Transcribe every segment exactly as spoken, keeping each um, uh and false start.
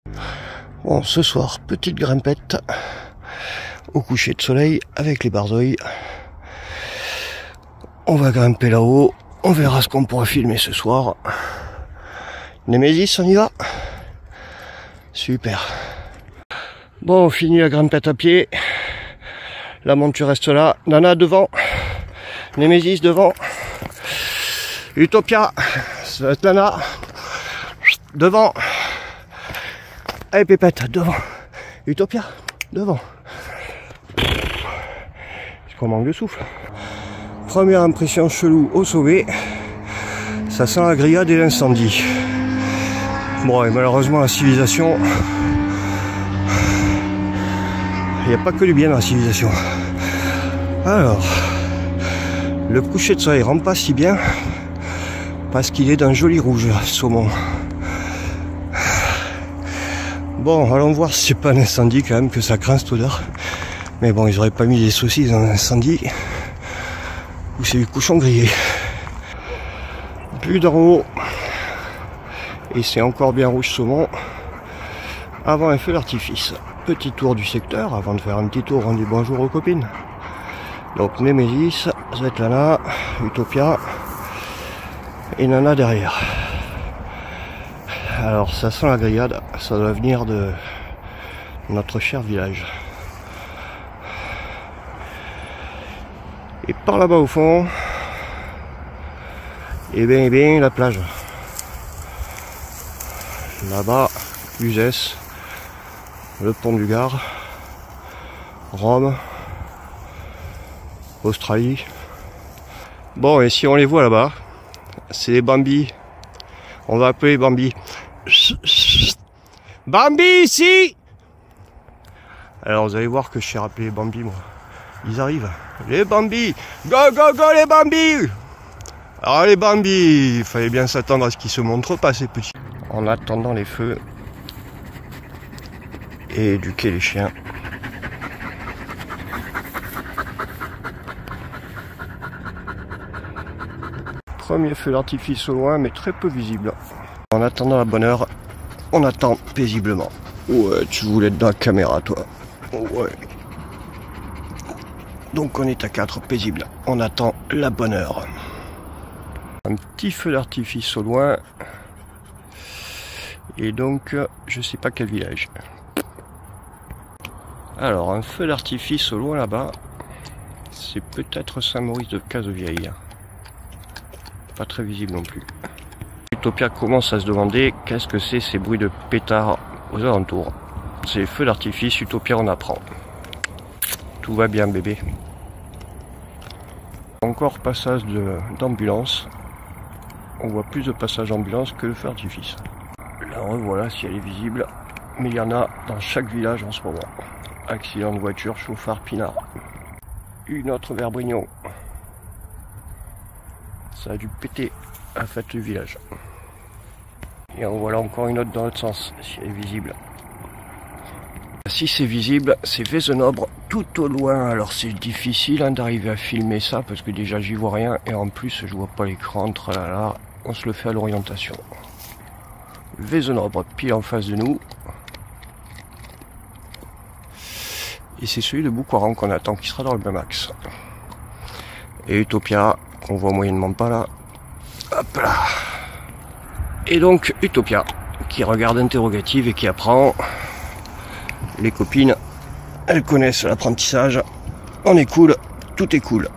Bon, ce soir, petite grimpette au coucher de soleil avec les barzoïs. On va grimper là-haut, on verra ce qu'on pourra filmer ce soir. Némésis, on y va? Super. Bon, on finit la grimpette à pied. La monture reste là. Nana devant. Némésis devant. Utopia, ça va être Nana. Devant. Allez Pépette, devant. Utopia, devant. Est-ce qu'on manque de souffle? Première impression chelou au sommet. Ça sent la grillade et l'incendie. Bon, et malheureusement la civilisation, il n'y a pas que du bien dans la civilisation. Alors, le coucher de soleil rend pas si bien parce qu'il est d'un joli rouge saumon. Bon, allons voir si c'est pas un incendie quand même, que ça craint cette odeur. Mais bon, ils auraient pas mis des saucisses dans un incendie. Ou c'est du cochon grillé. Plus d'en haut. Et c'est encore bien rouge saumon. Avant un feu d'artifice. Petit tour du secteur, avant de faire un petit tour, on dit bonjour aux copines. Donc Némésis, Svetlana, Utopia et Nana derrière. Alors ça sent la grillade, ça doit venir de notre cher village. Et par là-bas au fond, et bien et bien la plage. Là-bas, Uzès, le pont du Gard, Rome, Australie. Bon, et si on les voit là-bas, c'est les Bambis. On va appeler Bambi. Bambi ici! Alors vous allez voir que je sais rappeler les Bambis moi. Ils arrivent. Les Bambis! Go go go les Bambis! Alors les Bambis, il fallait bien s'attendre à ce qu'ils se montrent pas ces petits. En attendant les feux et éduquer les chiens. Premier feu d'artifice au loin mais très peu visible. En attendant la bonne heure, on attend paisiblement. Ouais, tu voulais être dans la caméra toi. Ouais. Donc on est à quatre, paisible. On attend la bonne heure. Un petit feu d'artifice au loin. Et donc, je sais pas quel village. Alors, un feu d'artifice au loin là-bas. C'est peut-être Saint-Maurice de Cazevieille. Pas très visible non plus. Utopia commence à se demander qu'est-ce que c'est ces bruits de pétards aux alentours. C'est feu d'artifice, Utopia on apprend. Tout va bien bébé. Encore passage d'ambulance. On voit plus de passages d'ambulance que de feu d'artifice. Là revoilà si elle est visible. Mais il y en a dans chaque village en ce moment. Accident de voiture, chauffard, pinard. Une autre vers Brignon. Ça a dû péter à la fête du village. Et en voilà encore une autre dans l'autre sens, si elle est visible. Si c'est visible, c'est Vézenobre tout au loin. Alors c'est difficile hein, d'arriver à filmer ça parce que déjà j'y vois rien et en plus je vois pas l'écran. Tralala, on se le fait à l'orientation. Vézenobre pile en face de nous. Et c'est celui de Boucoiran qu'on attend qui sera dans le même axe. Et Utopia, qu'on voit moyennement pas là. Hop là. Et donc Utopia, qui regarde interrogative et qui apprend. Les copines, elles connaissent l'apprentissage. On est cool, tout est cool.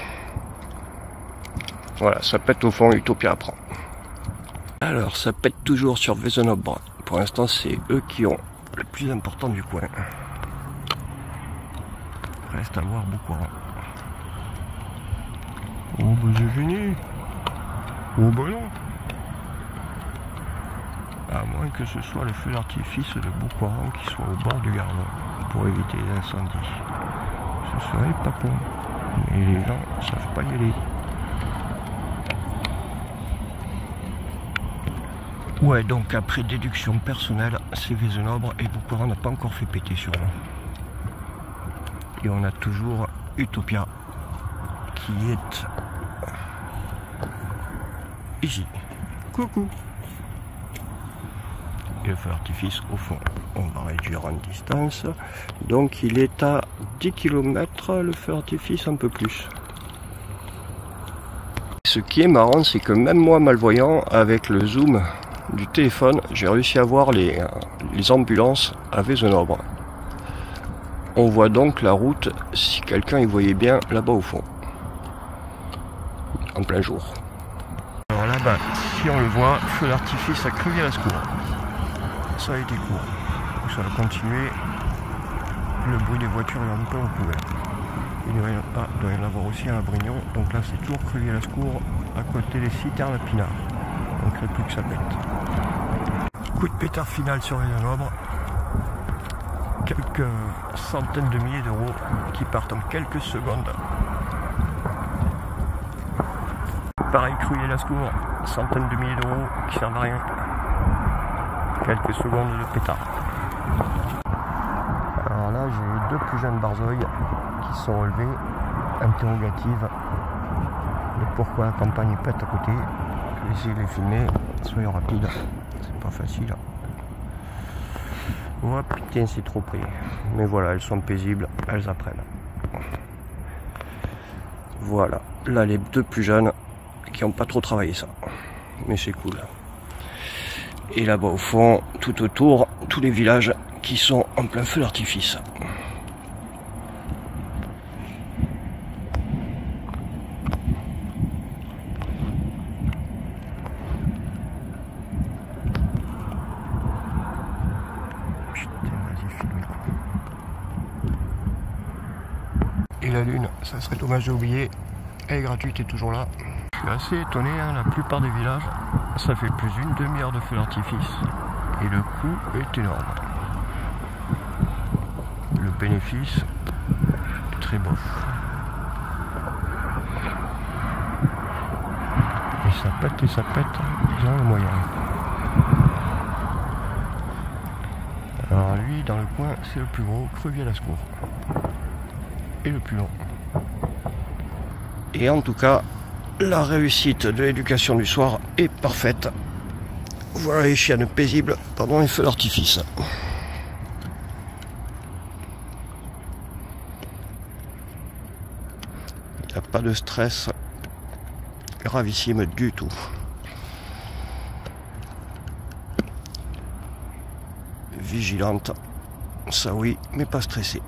Voilà, ça pète au fond, Utopia apprend. Alors, ça pète toujours sur Vézenobre. Pour l'instant, c'est eux qui ont le plus important du coin. Reste à voir Boucoiran. Oh bah c'est fini. Oh bah non. À moins que ce soit le feu d'artifice de Boucoiran qui soit au bord du Gard pour éviter les incendies. Ce serait pas con. Mais les gens ne savent pas y aller. Ouais, donc après déduction personnelle, c'est Vézenobre et Boucoiran n'a pas encore fait péter sur nous. Et on a toujours Utopia qui est ici. Coucou. et le feu d'artifice au fond. On va réduire en distance. Donc il est à dix kilomètres, le feu d'artifice un peu plus. Ce qui est marrant, c'est que même moi malvoyant, avec le zoom du téléphone, j'ai réussi à voir les, les ambulances à Vezenobre. On voit donc la route, si quelqu'un y voyait bien, là-bas au fond. En plein jour. Alors là-bas, si on le voit, feu d'artifice à Crevillers-Lascours. Ça a été court. Ça va continuer. Le bruit des voitures est un peu en couvert. Il doit y en avoir aussi à Brignon. Donc là, c'est toujours Crevillers-Lascours, à côté des citernes à Pinard. Donc il n'y a plus que ça pète. Coup de pétard final sur Vezenobre. Quelques centaines de milliers d'euros qui partent en quelques secondes. Pareil, Crevillers-Lascours, centaines de milliers d'euros qui servent à rien. Quelques secondes de pétard. Alors là, j'ai deux plus jeunes barzeuils qui sont relevés. Interrogative. Et pourquoi la campagne pète à côté. Je vais essayer de les filmer. Soyons rapides. C'est pas facile. Oh putain, c'est trop pris. Mais voilà, elles sont paisibles. Elles apprennent. Voilà. Là, les deux plus jeunes qui n'ont pas trop travaillé ça. Mais c'est cool. Et là-bas au fond, tout autour, tous les villages qui sont en plein feu d'artifice. Putain, vas-y, filme. Et la lune, ça serait dommage d'oublier, elle est gratuite et toujours là. Je suis assez étonné, hein, la plupart des villages, ça fait plus d'une demi-heure de feu d'artifice. Et le coût est énorme. Le bénéfice, très bof. Et ça pète et ça pète, ils ont le moyen. Alors lui, dans le coin, c'est le plus gros, Crevillers-Lascours. Et le plus long. Et en tout cas, la réussite de l'éducation du soir est parfaite. Voilà les chiennes paisibles pendant les feux d'artifice. Il n'y a pas de stress gravissime du tout. Vigilante, ça oui, mais pas stressée.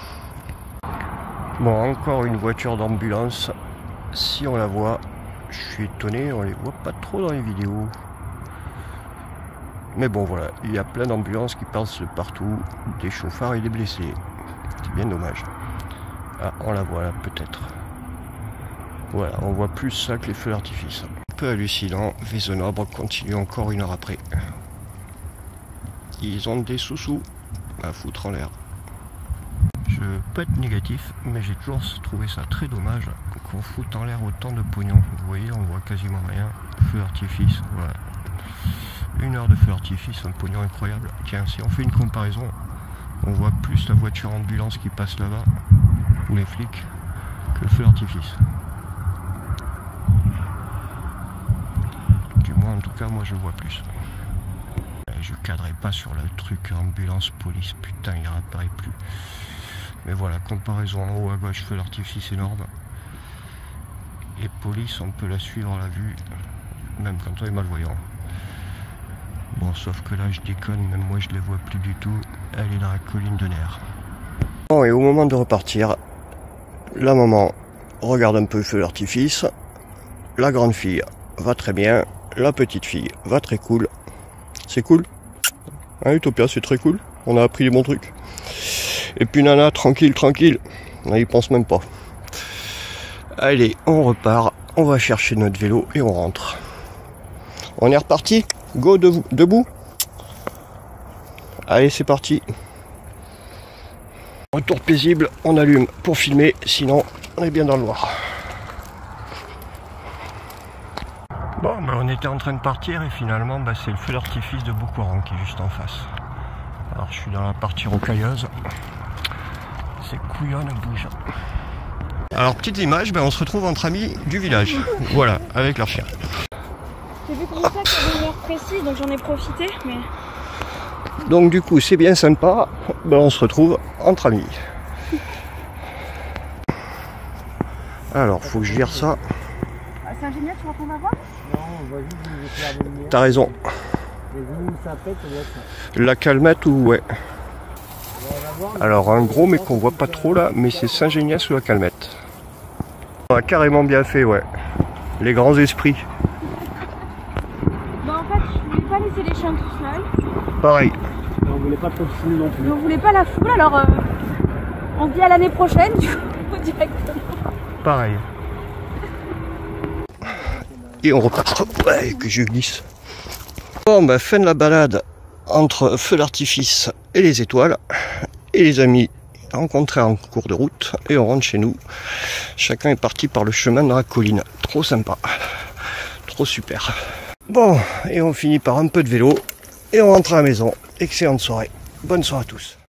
Bon, encore une voiture d'ambulance. Si on la voit, je suis étonné, on les voit pas trop dans les vidéos. Mais bon voilà, il y a plein d'ambulances qui passent partout, des chauffards et des blessés. C'est bien dommage. Ah, on la voit là peut-être. Voilà, on voit plus ça que les feux d'artifice. Un peu hallucinant, Vezenobre continue encore une heure après. Ils ont des sous-sous à foutre en l'air. Je peux être négatif, mais j'ai toujours trouvé ça très dommage qu'on foute en l'air autant de pognon. Vous voyez, on voit quasiment rien. Feu d'artifice, voilà. Une heure de feu d'artifice, un pognon incroyable. Tiens, si on fait une comparaison, on voit plus la voiture ambulance qui passe là-bas, ou les flics, que le feu d'artifice. Du moins, en tout cas, moi je le vois plus. Je cadrais pas sur le truc ambulance, police, putain, il réapparaît plus. Mais voilà, comparaison en haut à gauche, feu d'artifice énorme. Et police, on peut la suivre à la vue, même quand on est malvoyant. Bon, sauf que là, je déconne, même moi je les vois plus du tout. Elle est dans la colline de Nerfs. Bon, et au moment de repartir, la maman regarde un peu le feu d'artifice. La grande fille va très bien. La petite fille va très cool. C'est cool. Hein, Utopia, c'est très cool. On a appris les bons trucs. Et puis Nana, tranquille, tranquille. On n'y pense même pas. Allez, on repart. On va chercher notre vélo et on rentre. On est reparti. Go, de, debout. Allez, c'est parti. Retour paisible, on allume pour filmer. Sinon, on est bien dans le noir. Bon, ben on était en train de partir et finalement ben, c'est le feu d'artifice de Boucoran qui est juste en face. Alors je suis dans la partie rocailleuse. C'est couillonne, bouge. Alors petite image, ben, on se retrouve entre amis du village. Voilà, avec leur chien. J'ai vu comme ça qu'il y avait une heure précise, donc j'en ai profité, mais... Donc du coup c'est bien sympa, ben, on se retrouve entre amis. Alors faut que je vire ça. Ah, c'est un génial, tu vois qu'on va voir? Non, on voit juste les éclairs de lumière. T'as raison. Et vous, ça pète, ça doit être ça. La Calmette ou ouais. On va voir, mais Alors un gros mais qu'on voit pas trop là, mais c'est Saint-Génias ou la Calmette. On a carrément bien fait, ouais. Les grands esprits. Bah en fait, je voulais pas laisser les chiens tout seuls. Pareil. on voulait pas trop de foule non plus. Mais on voulait pas la foule, alors euh, on dit à l'année prochaine, du coup, directement. Pareil. Et on repart. Ouais, que je glisse. Bon, bah, fin de la balade entre feu d'artifice et les étoiles. Et les amis rencontrés en cours de route. Et on rentre chez nous. Chacun est parti par le chemin de la colline. Trop sympa. Trop super. Bon, et on finit par un peu de vélo. Et on rentre à la maison. Excellente soirée. Bonne soirée à tous.